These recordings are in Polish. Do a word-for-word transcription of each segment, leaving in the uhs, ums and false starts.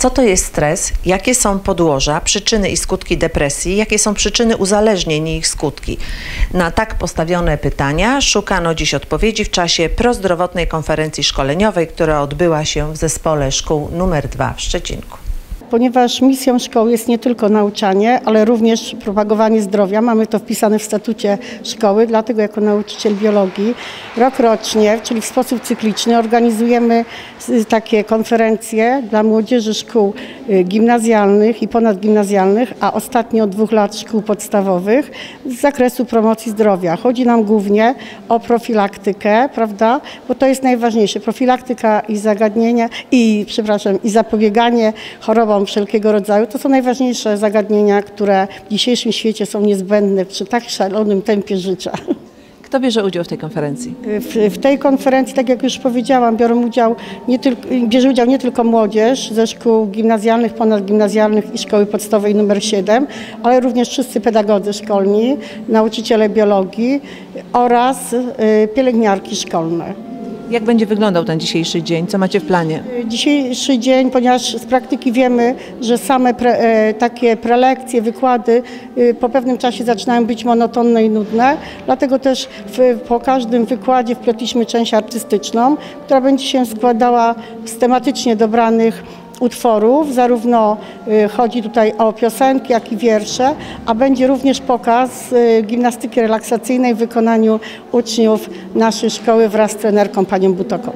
Co to jest stres? Jakie są podłoża, przyczyny i skutki depresji? Jakie są przyczyny uzależnień i ich skutki? Na tak postawione pytania szukano dziś odpowiedzi w czasie prozdrowotnej konferencji szkoleniowej, która odbyła się w Zespole Szkół numer dwa w Szczecinku. Ponieważ misją szkoły jest nie tylko nauczanie, ale również propagowanie zdrowia. Mamy to wpisane w statucie szkoły, dlatego jako nauczyciel biologii rokrocznie, czyli w sposób cykliczny, organizujemy takie konferencje dla młodzieży szkół gimnazjalnych i ponadgimnazjalnych, a ostatnio od dwóch lat szkół podstawowych z zakresu promocji zdrowia. Chodzi nam głównie o profilaktykę, prawda? Bo to jest najważniejsze. Profilaktyka i zagadnienia i, przepraszam, i zapobieganie chorobom wszelkiego rodzaju. To są najważniejsze zagadnienia, które w dzisiejszym świecie są niezbędne przy tak szalonym tempie życia. Kto bierze udział w tej konferencji? W, w tej konferencji, tak jak już powiedziałam, biorą udział nie tylko, bierze udział nie tylko młodzież ze szkół gimnazjalnych, ponadgimnazjalnych i szkoły podstawowej numer siedem, ale również wszyscy pedagodzy szkolni, nauczyciele biologii oraz y, pielęgniarki szkolne. Jak będzie wyglądał ten dzisiejszy dzień? Co macie w planie? Dzisiejszy dzień, ponieważ z praktyki wiemy, że same pre, e, takie prelekcje, wykłady e, po pewnym czasie zaczynają być monotonne i nudne, dlatego też w, po każdym wykładzie wpletliśmy część artystyczną, która będzie się składała z tematycznie dobranych utworów, zarówno y, chodzi tutaj o piosenki, jak i wiersze, a będzie również pokaz y, gimnastyki relaksacyjnej w wykonaniu uczniów naszej szkoły wraz z trenerką panią Butoką.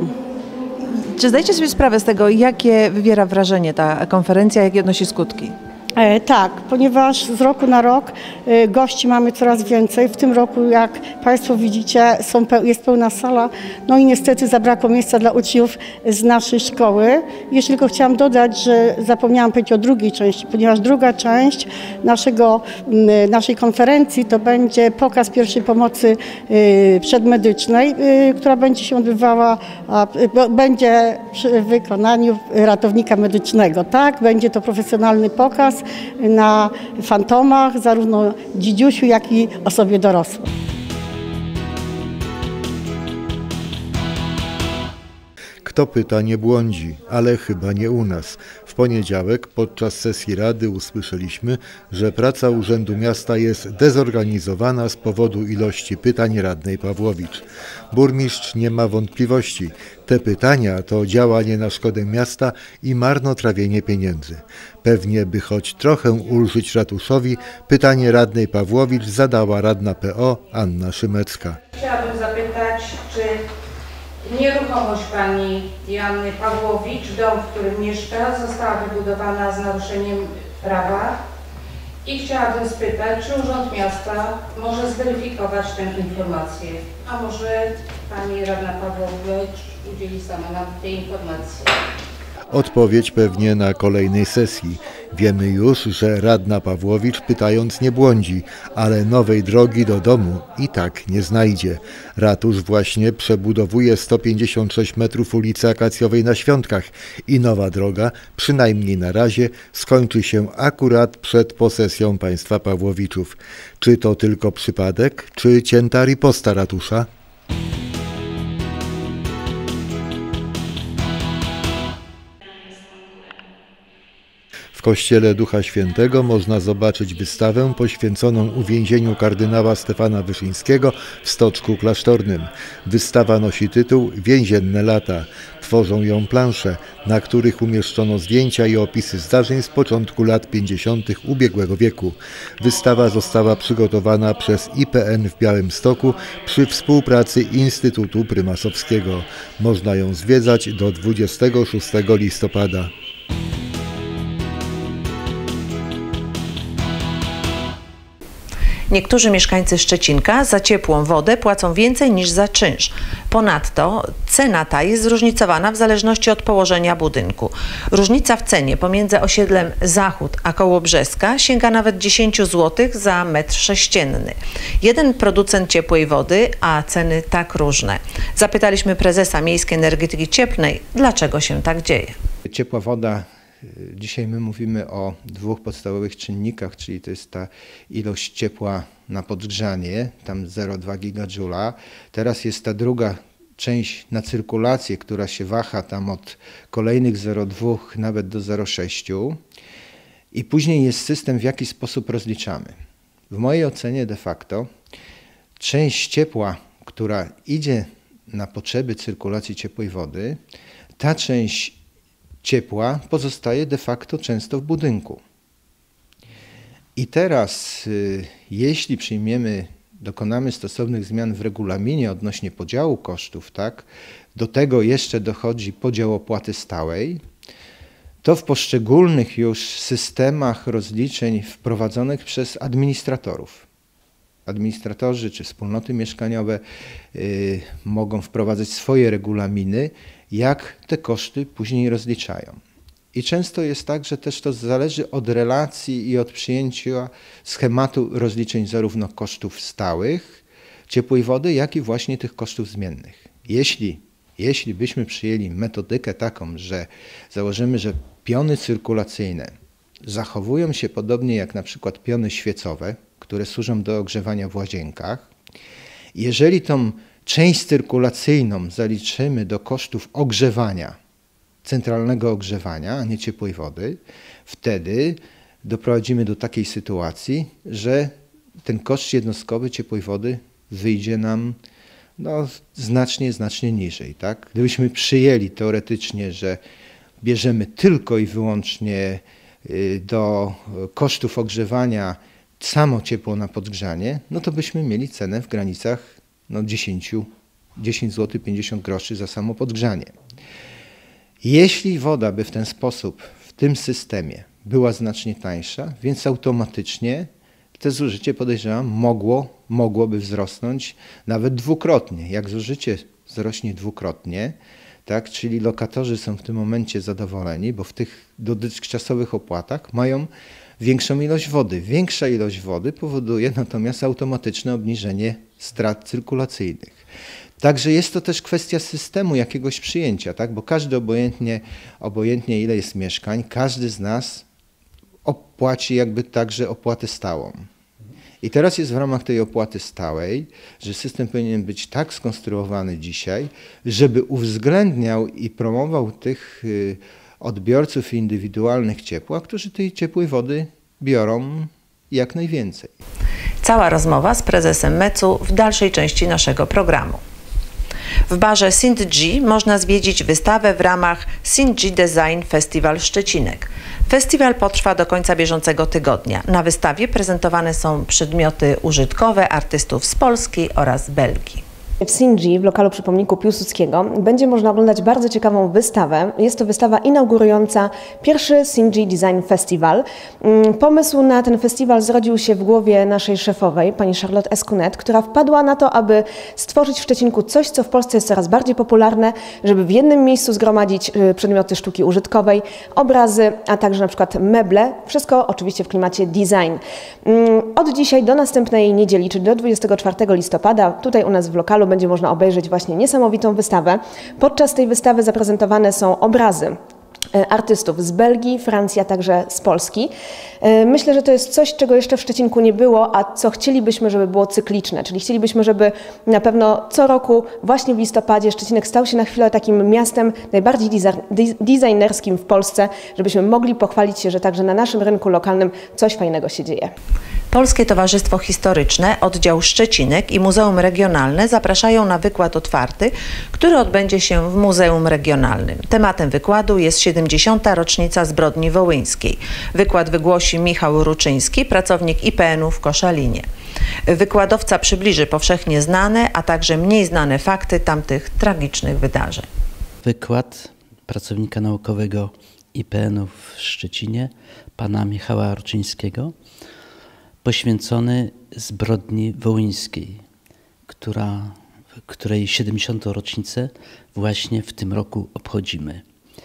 Czy zdajecie sobie sprawę z tego, jakie wywiera wrażenie ta konferencja, jakie odnosi skutki? E, tak, ponieważ z roku na rok e, gości mamy coraz więcej. W tym roku, jak Państwo widzicie, są, jest pełna sala. No i niestety zabrakło miejsca dla uczniów z naszej szkoły. Jeszcze tylko chciałam dodać, że zapomniałam powiedzieć o drugiej części, ponieważ druga część naszego, m, naszej konferencji to będzie pokaz pierwszej pomocy e, przedmedycznej, e, która będzie się odbywała, a, b, będzie przy wykonaniu ratownika medycznego. Tak, będzie to profesjonalny pokaz na fantomach, zarówno dzidziusiu, jak i osobie dorosłej. Kto pyta, nie błądzi, ale chyba nie u nas. W poniedziałek podczas sesji Rady usłyszeliśmy, że praca Urzędu Miasta jest dezorganizowana z powodu ilości pytań radnej Pawłowicz. Burmistrz nie ma wątpliwości. Te pytania to działanie na szkodę miasta i marnotrawienie pieniędzy. Pewnie, by choć trochę ulżyć ratuszowi, pytanie radnej Pawłowicz zadała radna P O Anna Szymecka. Chciałabym zapytać, czy nieruchomość pani Joanny Pawłowicz, dom, w którym mieszka, została wybudowana z naruszeniem prawa i chciałabym spytać, czy Urząd Miasta może zweryfikować tę informację, a może pani radna Pawłowicz udzieli sama nam tej informacji. Odpowiedź pewnie na kolejnej sesji. Wiemy już, że radna Pawłowicz pytając nie błądzi, ale nowej drogi do domu i tak nie znajdzie. Ratusz właśnie przebudowuje sto pięćdziesiąt sześć metrów ulicy Akacjowej na Świątkach i nowa droga, przynajmniej na razie, skończy się akurat przed posesją państwa Pawłowiczów. Czy to tylko przypadek, czy cięta riposta ratusza? W kościele Ducha Świętego można zobaczyć wystawę poświęconą uwięzieniu kardynała Stefana Wyszyńskiego w Stoczku Klasztornym. Wystawa nosi tytuł Więzienne lata. Tworzą ją plansze, na których umieszczono zdjęcia i opisy zdarzeń z początku lat pięćdziesiątych ubiegłego wieku. Wystawa została przygotowana przez I P N w Białymstoku przy współpracy Instytutu Prymasowskiego. Można ją zwiedzać do dwudziestego szóstego listopada. Niektórzy mieszkańcy Szczecinka za ciepłą wodę płacą więcej niż za czynsz. Ponadto cena ta jest zróżnicowana w zależności od położenia budynku. Różnica w cenie pomiędzy osiedlem Zachód a Kołobrzeska sięga nawet dziesięć złotych za metr sześcienny. Jeden producent ciepłej wody, a ceny tak różne. Zapytaliśmy prezesa Miejskiej Energetyki Cieplnej, dlaczego się tak dzieje. Ciepła woda. Dzisiaj my mówimy o dwóch podstawowych czynnikach, czyli to jest ta ilość ciepła na podgrzanie, tam zero przecinek dwa gigadżula. Teraz jest ta druga część na cyrkulację, która się waha tam od kolejnych zero przecinek dwa nawet do zero przecinek sześć i później jest system, w jaki sposób rozliczamy. W mojej ocenie de facto część ciepła, która idzie na potrzeby cyrkulacji ciepłej wody, ta część ciepła pozostaje de facto często w budynku. I teraz, jeśli przyjmiemy, dokonamy stosownych zmian w regulaminie odnośnie podziału kosztów, tak, do tego jeszcze dochodzi podział opłaty stałej, to w poszczególnych już systemach rozliczeń wprowadzonych przez administratorów. Administratorzy czy wspólnoty mieszkaniowe y, mogą wprowadzać swoje regulaminy, jak te koszty później rozliczają. I często jest tak, że też to zależy od relacji i od przyjęcia schematu rozliczeń zarówno kosztów stałych ciepłej wody, jak i właśnie tych kosztów zmiennych. Jeśli, jeśli byśmy przyjęli metodykę taką, że założymy, że piony cyrkulacyjne zachowują się podobnie jak na przykład piony świecowe, które służą do ogrzewania w łazienkach, jeżeli tą część cyrkulacyjną zaliczymy do kosztów ogrzewania, centralnego ogrzewania, a nie ciepłej wody, wtedy doprowadzimy do takiej sytuacji, że ten koszt jednostkowy ciepłej wody wyjdzie nam no, znacznie, znacznie niżej. Tak? Gdybyśmy przyjęli teoretycznie, że bierzemy tylko i wyłącznie do kosztów ogrzewania samo ciepło na podgrzanie, no to byśmy mieli cenę w granicach no, dziesięć złotych pięćdziesiąt groszy za samo podgrzanie. Jeśli woda by w ten sposób, w tym systemie była znacznie tańsza, więc automatycznie to zużycie, podejrzewam, mogło, mogłoby wzrosnąć nawet dwukrotnie. Jak zużycie wzrośnie dwukrotnie, tak, czyli lokatorzy są w tym momencie zadowoleni, bo w tych dotychczasowych opłatach mają większą ilość wody. Większa ilość wody powoduje natomiast automatyczne obniżenie strat cyrkulacyjnych. Także jest to też kwestia systemu jakiegoś przyjęcia, tak? Bo każdy obojętnie, obojętnie ile jest mieszkań, każdy z nas opłaci jakby także opłatę stałą. I teraz jest w ramach tej opłaty stałej, że system powinien być tak skonstruowany dzisiaj, żeby uwzględniał i promował tych odbiorców indywidualnych ciepła, którzy tej ciepłej wody biorą jak najwięcej. Cała rozmowa z prezesem mecu w dalszej części naszego programu. W barze Sint-G można zwiedzić wystawę w ramach Sint-G Design Festival Szczecinek. Festiwal potrwa do końca bieżącego tygodnia. Na wystawie prezentowane są przedmioty użytkowe artystów z Polski oraz Belgii. W Sint-G, w lokalu przy pomniku Piłsudskiego, będzie można oglądać bardzo ciekawą wystawę. Jest to wystawa inaugurująca pierwszy Sint-G Design Festival. Pomysł na ten festiwal zrodził się w głowie naszej szefowej, pani Charlotte Escunet, która wpadła na to, aby stworzyć w Szczecinku coś, co w Polsce jest coraz bardziej popularne, żeby w jednym miejscu zgromadzić przedmioty sztuki użytkowej, obrazy, a także na przykład meble. Wszystko oczywiście w klimacie design. Od dzisiaj do następnej niedzieli, czyli do dwudziestego czwartego listopada, tutaj u nas w lokalu będzie można obejrzeć właśnie niesamowitą wystawę. Podczas tej wystawy zaprezentowane są obrazy artystów z Belgii, Francji, a także z Polski. Myślę, że to jest coś, czego jeszcze w Szczecinku nie było, a co chcielibyśmy, żeby było cykliczne. Czyli chcielibyśmy, żeby na pewno co roku właśnie w listopadzie Szczecinek stał się na chwilę takim miastem najbardziej designerskim w Polsce, żebyśmy mogli pochwalić się, że także na naszym rynku lokalnym coś fajnego się dzieje. Polskie Towarzystwo Historyczne, oddział Szczecinek i Muzeum Regionalne zapraszają na wykład otwarty, który odbędzie się w Muzeum Regionalnym. Tematem wykładu jest siedemdziesiąta rocznica zbrodni wołyńskiej. Wykład wygłosi Michał Ruczyński, pracownik I P N-u w Koszalinie. Wykładowca przybliży powszechnie znane, a także mniej znane fakty tamtych tragicznych wydarzeń. Wykład pracownika naukowego I P N-u w Szczecinie, pana Michała Ruczyńskiego, poświęcony zbrodni wołyńskiej, która, której siedemdziesiątą rocznicę właśnie w tym roku obchodzimy.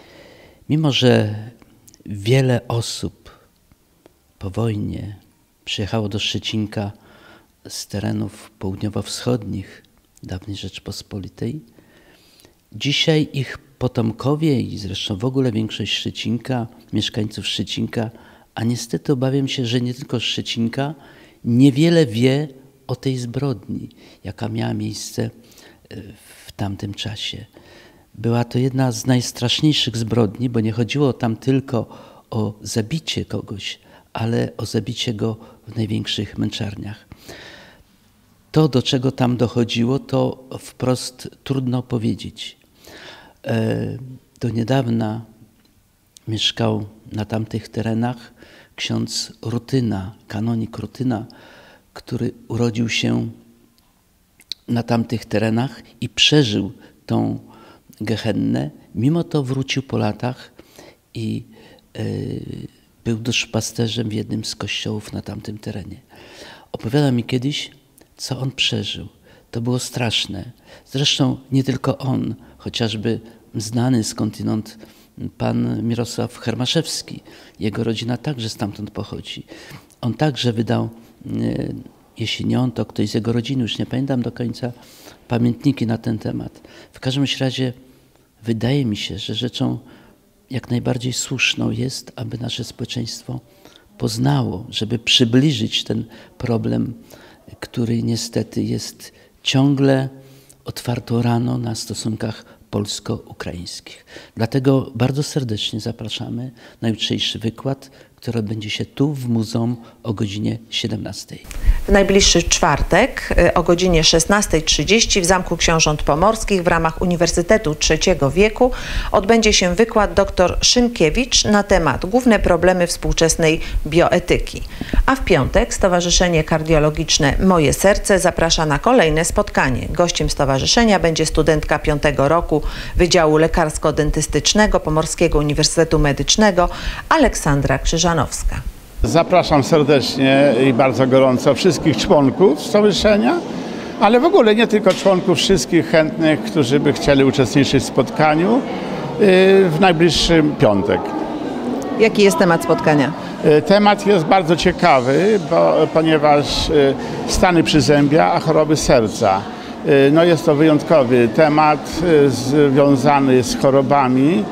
Mimo że wiele osób po wojnie przyjechało do Szczecinka z terenów południowo-wschodnich dawnej Rzeczpospolitej, dzisiaj ich potomkowie i zresztą w ogóle większość Szczecinka, mieszkańców Szczecinka, a niestety obawiam się, że nie tylko Szczecinka, niewiele wie o tej zbrodni, jaka miała miejsce w w tamtym czasie. Była to jedna z najstraszniejszych zbrodni, bo nie chodziło tam tylko o zabicie kogoś, ale o zabicie go w największych męczarniach. To, do czego tam dochodziło, to wprost trudno powiedzieć. Do niedawna mieszkał na tamtych terenach ksiądz Rutyna, kanonik Rutyna, który urodził się na tamtych terenach i przeżył tą gehennę. Mimo to wrócił po latach i y, był duszpasterzem w jednym z kościołów na tamtym terenie. Opowiadał mi kiedyś, co on przeżył. To było straszne. Zresztą nie tylko on, chociażby znany skądinąd pan Mirosław Hermaszewski. Jego rodzina także stamtąd pochodzi. On także wydał, jeśli nie on, to ktoś z jego rodziny, już nie pamiętam do końca, pamiętniki na ten temat. W każdym razie wydaje mi się, że rzeczą jak najbardziej słuszną jest, aby nasze społeczeństwo poznało, żeby przybliżyć ten problem, który niestety jest ciągle otwartą raną na stosunkach polsko-ukraińskich. Dlatego bardzo serdecznie zapraszamy na jutrzejszy wykład, który odbędzie się tu w muzeum o godzinie siedemnastej. W najbliższy czwartek o godzinie szesnastej trzydzieści w Zamku Książąt Pomorskich w ramach Uniwersytetu Trzeciego Wieku odbędzie się wykład dr Szymkiewicz na temat główne problemy współczesnej bioetyki. A w piątek Stowarzyszenie Kardiologiczne Moje Serce zaprasza na kolejne spotkanie. Gościem stowarzyszenia będzie studentka piątego roku Wydziału Lekarsko-Dentystycznego Pomorskiego Uniwersytetu Medycznego Aleksandra Krzyżanowska. Zapraszam serdecznie i bardzo gorąco wszystkich członków stowarzyszenia, ale w ogóle nie tylko członków, wszystkich chętnych, którzy by chcieli uczestniczyć w spotkaniu w najbliższy piątek. Jaki jest temat spotkania? Temat jest bardzo ciekawy, bo, ponieważ stany przyzębia, a choroby serca. No jest to wyjątkowy temat związany z chorobami.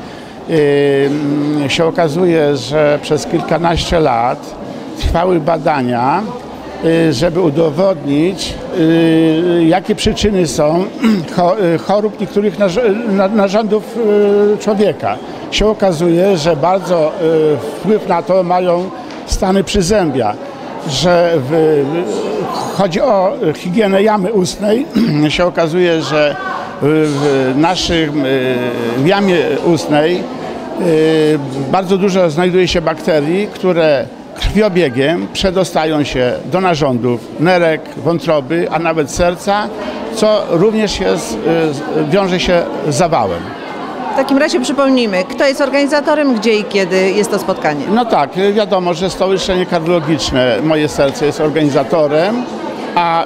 Yy, się okazuje, że przez kilkanaście lat trwały badania, yy, żeby udowodnić, yy, jakie przyczyny są chorób niektórych narządów yy, człowieka. Się okazuje, że bardzo yy, wpływ na to mają stany przyzębia, że w, chodzi o higienę jamy ustnej. Się okazuje, że w naszej jamie ustnej bardzo dużo znajduje się bakterii, które krwiobiegiem przedostają się do narządów nerek, wątroby, a nawet serca, co również jest, wiąże się z zawałem. W takim razie przypomnijmy, kto jest organizatorem, gdzie i kiedy jest to spotkanie? No tak, wiadomo, że Stowarzyszenie Kardiologiczne Moje Serce jest organizatorem, a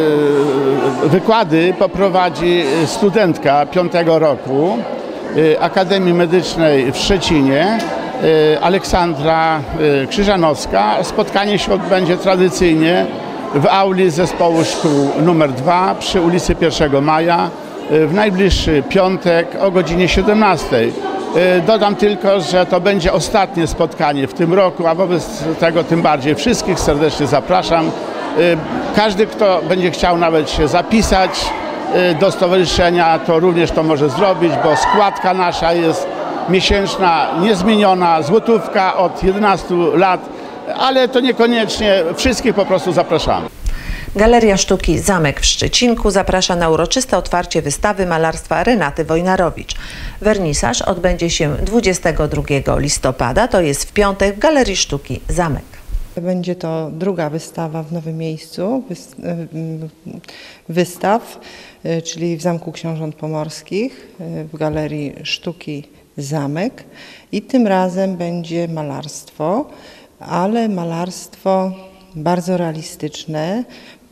y, wykłady poprowadzi studentka piątego roku y, Akademii Medycznej w Szczecinie, y, Aleksandra y, Krzyżanowska. Spotkanie się odbędzie tradycyjnie w auli Zespołu Szkół numer dwa przy ulicy pierwszego maja y, w najbliższy piątek o godzinie siedemnastej. Y, dodam tylko, że to będzie ostatnie spotkanie w tym roku, a wobec tego tym bardziej wszystkich serdecznie zapraszam. Każdy, kto będzie chciał nawet się zapisać do stowarzyszenia, to również to może zrobić, bo składka nasza jest miesięczna, niezmieniona, złotówka od jedenastu lat, ale to niekoniecznie, wszystkich po prostu zapraszamy. Galeria Sztuki Zamek w Szczecinku zaprasza na uroczyste otwarcie wystawy malarstwa Renaty Wojnarowicz. Wernisaż odbędzie się dwudziestego drugiego listopada, to jest w piątek w Galerii Sztuki Zamek. Będzie to druga wystawa w nowym miejscu wystaw, czyli w Zamku Książąt Pomorskich w Galerii Sztuki Zamek i tym razem będzie malarstwo, ale malarstwo bardzo realistyczne,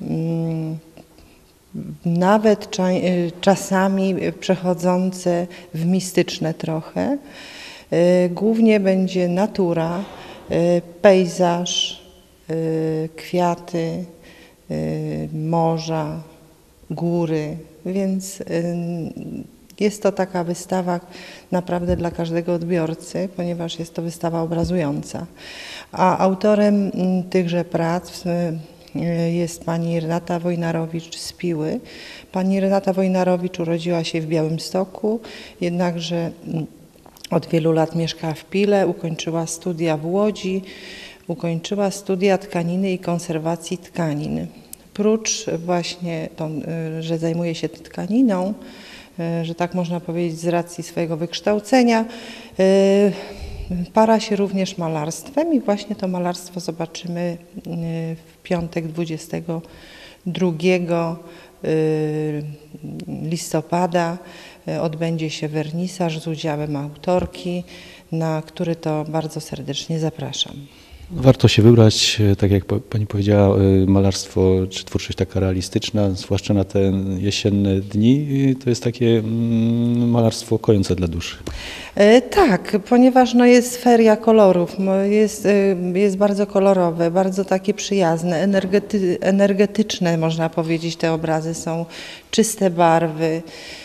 nawet czasami przechodzące w mistyczne trochę. Głównie będzie natura, pejzaż, kwiaty, morza, góry, więc jest to taka wystawa naprawdę dla każdego odbiorcy, ponieważ jest to wystawa obrazująca. A autorem tychże prac jest pani Renata Wojnarowicz z Piły. Pani Renata Wojnarowicz urodziła się w Białymstoku, jednakże od wielu lat mieszka w Pile, ukończyła studia w Łodzi, ukończyła studia tkaniny i konserwacji tkanin. Prócz właśnie, to, że zajmuje się tkaniną, że tak można powiedzieć z racji swojego wykształcenia, para się również malarstwem i właśnie to malarstwo zobaczymy w piątek dwudziestego drugiego listopada. Odbędzie się wernisaż z udziałem autorki, na który to bardzo serdecznie zapraszam. Warto się wybrać, tak jak pani powiedziała, malarstwo czy twórczość taka realistyczna, zwłaszcza na te jesienne dni, to jest takie malarstwo kojące dla duszy. Tak, ponieważ no jest feria kolorów, jest, jest bardzo kolorowe, bardzo takie przyjazne, energety, energetyczne można powiedzieć, te obrazy są czyste barwy.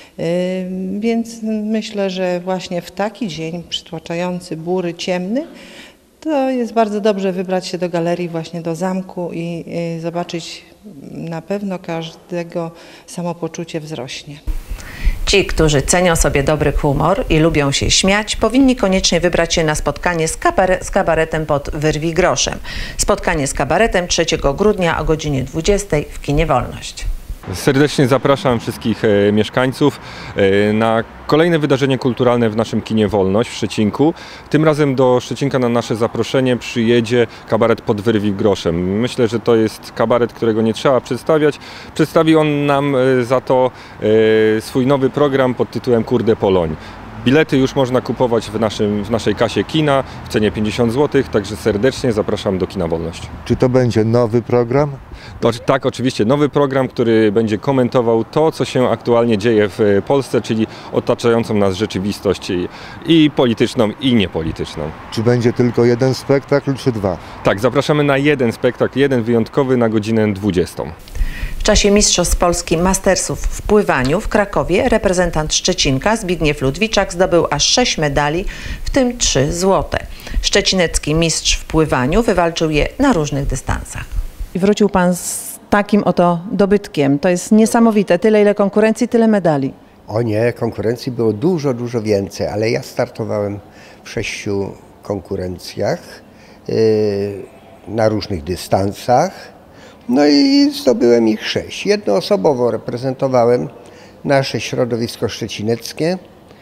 Więc myślę, że właśnie w taki dzień przytłaczający, bury, ciemny, to jest bardzo dobrze wybrać się do galerii, właśnie do zamku i, i zobaczyć, na pewno każdego samopoczucie wzrośnie. Ci, którzy cenią sobie dobry humor i lubią się śmiać, powinni koniecznie wybrać się na spotkanie z, kabare, z kabaretem pod Wyrwij groszem. Spotkanie z kabaretem trzeciego grudnia o godzinie dwudziestej w kinie Wolność. Serdecznie zapraszam wszystkich mieszkańców na kolejne wydarzenie kulturalne w naszym kinie Wolność w Szczecinku. Tym razem do Szczecinka na nasze zaproszenie przyjedzie kabaret pod Wyrwij groszem. Myślę, że to jest kabaret, którego nie trzeba przedstawiać. Przedstawi on nam za to swój nowy program pod tytułem Kurde Poloń. Bilety już można kupować w, naszym, w naszej kasie kina w cenie pięćdziesiąt złotych, także serdecznie zapraszam do kina Wolność. Czy to będzie nowy program? To, tak, oczywiście nowy program, który będzie komentował to, co się aktualnie dzieje w Polsce, czyli otaczającą nas rzeczywistość i, i polityczną, i niepolityczną. Czy będzie tylko jeden spektakl, czy dwa? Tak, zapraszamy na jeden spektakl, jeden wyjątkowy na godzinę dwudziestą. W czasie Mistrzostw Polski Mastersów w pływaniu w Krakowie reprezentant Szczecinka Zbigniew Ludwiczak zdobył aż sześć medali, w tym trzy złote. Szczecinecki mistrz w pływaniu wywalczył je na różnych dystansach. I wrócił pan z takim oto dobytkiem. To jest niesamowite. Tyle ile konkurencji, tyle medali. O nie, konkurencji było dużo, dużo więcej, ale ja startowałem w sześciu konkurencjach yy, na różnych dystansach. No i zdobyłem ich sześć. Jednoosobowo reprezentowałem nasze środowisko szczecineckie,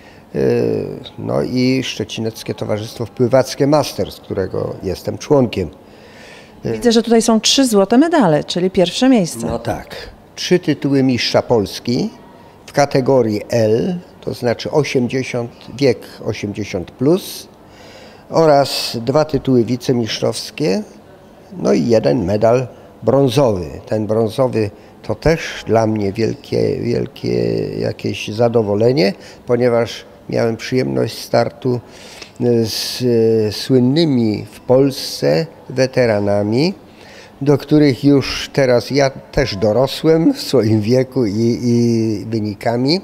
no i Szczecineckie Towarzystwo Pływackie Masters, którego jestem członkiem. Widzę, że tutaj są trzy złote medale, czyli pierwsze miejsce. No tak. Trzy tytuły mistrza Polski w kategorii L, to znaczy osiemdziesiąt, wiek osiemdziesiąt plus, oraz dwa tytuły wicemistrzowskie, no i jeden medal brązowy. Ten brązowy to też dla mnie wielkie, wielkie jakieś zadowolenie, ponieważ miałem przyjemność startu z słynnymi w Polsce weteranami, do których już teraz ja też dorosłem w swoim wieku i, i wynikami.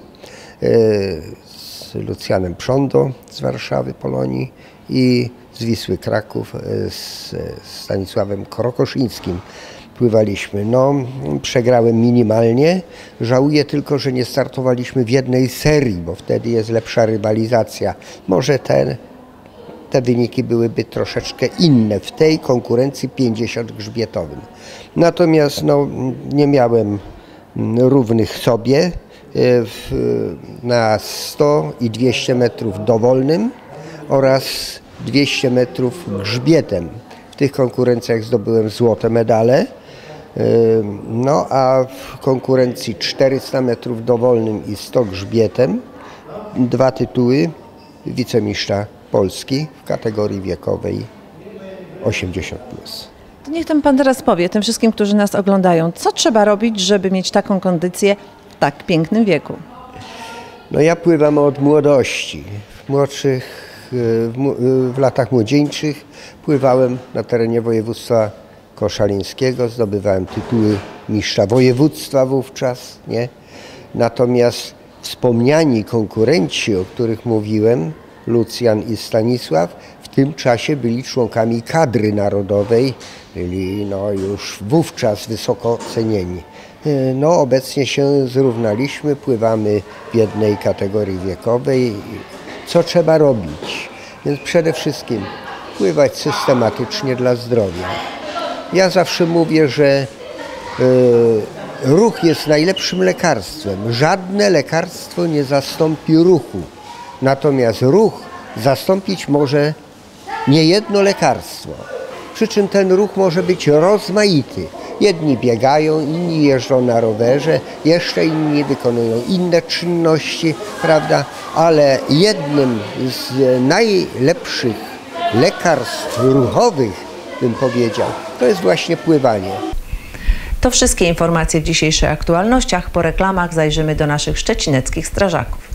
Z Lucjanem Przondo z Warszawy, Polonii i z Wisły Kraków z Stanisławem Krokoszyńskim. Pływaliśmy. No, przegrałem minimalnie. Żałuję tylko, że nie startowaliśmy w jednej serii, bo wtedy jest lepsza rywalizacja. Może te, te wyniki byłyby troszeczkę inne w tej konkurencji pięćdziesięciogrzbietowym. Natomiast no, nie miałem równych sobie w, na sto i dwieście metrów dowolnym oraz dwieście metrów grzbietem. W tych konkurencjach zdobyłem złote medale. No a w konkurencji czterysta metrów dowolnym i sto grzbietem dwa tytuły wicemistrza Polski w kategorii wiekowej osiemdziesiąt plus. To niech tam pan teraz powie tym wszystkim, którzy nas oglądają, co trzeba robić, żeby mieć taką kondycję w tak pięknym wieku? No ja pływam od młodości. W młodszych, w, w latach młodzieńczych pływałem na terenie województwa koszalińskiego, zdobywałem tytuły mistrza województwa wówczas, nie? Natomiast wspomniani konkurenci, o których mówiłem, Lucjan i Stanisław, w w tym czasie byli członkami kadry narodowej, byli no już wówczas wysoko cenieni. No obecnie się zrównaliśmy, pływamy w jednej kategorii wiekowej. Co trzeba robić? Więc przede wszystkim pływać systematycznie dla zdrowia. Ja zawsze mówię, że y, ruch jest najlepszym lekarstwem. Żadne lekarstwo nie zastąpi ruchu. Natomiast ruch zastąpić może niejedno lekarstwo. Przy czym ten ruch może być rozmaity. Jedni biegają, inni jeżdżą na rowerze, jeszcze inni wykonują inne czynności, prawda? Ale jednym z najlepszych lekarstw ruchowych, bym powiedział, to jest właśnie pływanie. To wszystkie informacje w dzisiejszych aktualnościach. Po reklamach zajrzymy do naszych szczecineckich strażaków.